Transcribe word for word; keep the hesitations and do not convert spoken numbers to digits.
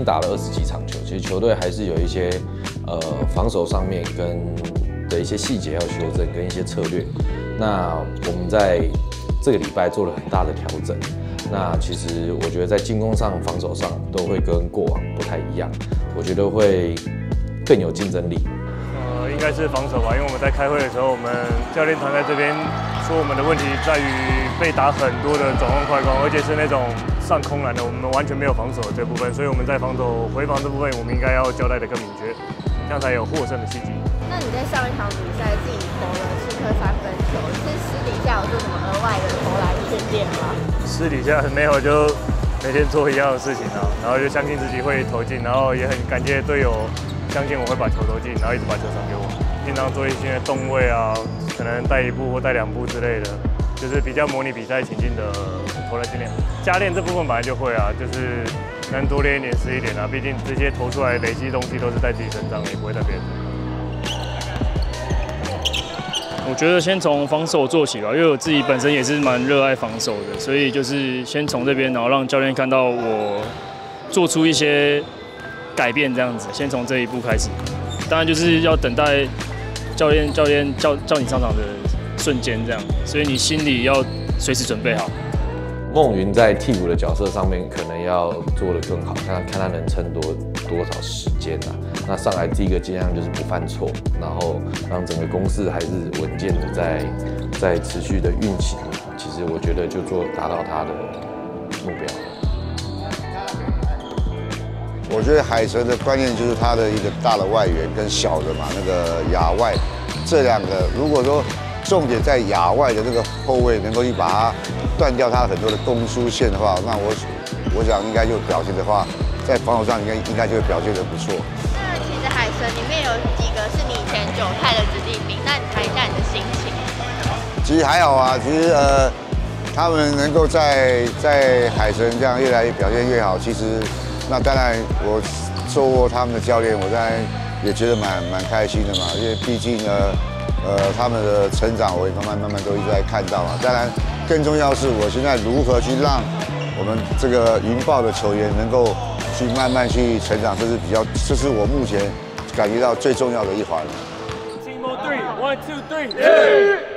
经打了二十几场球，其实球队还是有一些呃防守上面跟的一些细节要修正，跟一些策略。那我们在这个礼拜做了很大的调整。那其实我觉得在进攻上、防守上都会跟过往不太一样，我觉得会更有竞争力。 呃，应该是防守吧，因为我们在开会的时候，我们教练团在这边说我们的问题在于被打很多的转换快攻，而且是那种上空篮的，我们完全没有防守的这部分，所以我们在防守回防这部分，我们应该要交代的更明确，这样才有获胜的契机。 那你在上一场比赛自己投了七颗三分球，是私底下有做什么额外的投篮训练吗？ 私底下没有，就每天做一样的事情啊，然后就相信自己会投进，然后也很感谢队友相信我会把球投进，然后一直把球传给我。经常做一些动位啊，可能带一步或带两步之类的，就是比较模拟比赛情境的投篮训练。加练这部分本来就会啊，就是能多练一点是一点啊，毕竟这些投出来累积的东西都是在自己身上，也不会在别人身上。 我觉得先从防守做起吧，因为我自己本身也是蛮热爱防守的，所以就是先从这边，然后让教练看到我做出一些改变，这样子，先从这一步开始。当然就是要等待教练教练叫叫你上场的瞬间，这样，所以你心里要随时准备好。 孟云在替补的角色上面可能要做得更好，看看他能撑多多少时间啊。那上来第一个尽量就是不犯错，然后让整个攻势还是稳健的在在持续的运行。其实我觉得就做达到他的目标。 我觉得海神的关键就是他的一个大的外援跟小的嘛，那个亚外这两个，如果说重点在亚外的这个后卫能够去把它断掉他很多的攻输线的话，那我我想应该就表现的话，在防守上应该应该就会表现得不错。 那其实海神里面有几个是你以前九泰的子弟兵，那你谈一下你的心情。 其实还好啊，其实呃，他们能够在在海神这样越来越表现越好，其实那当然我做过他们的教练，我当然也觉得蛮蛮开心的嘛，因为毕竟呢。呃，他们的成长我也慢慢慢慢都一直在看到嘛。当然，更重要是我现在如何去让我们这个云豹的球员能够去慢慢去成长，这是比较，这是我目前感觉到最重要的一环。 Team on three, one, two, three.